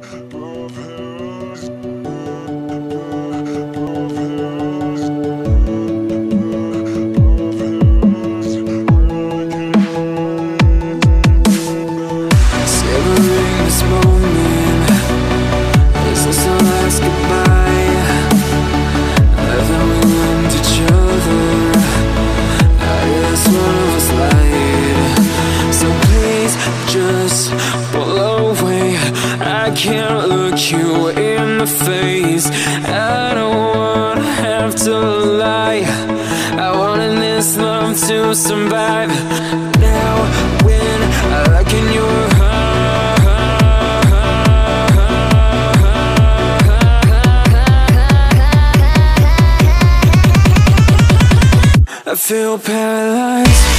Savoring this moment, is this our last goodbye? Haven't we learned each other? I guess one of us lied. So please just pull away. I can't look you in the face. I don't wanna have to lie. I wanted this love to survive. Now when I look in your I feel paralyzed.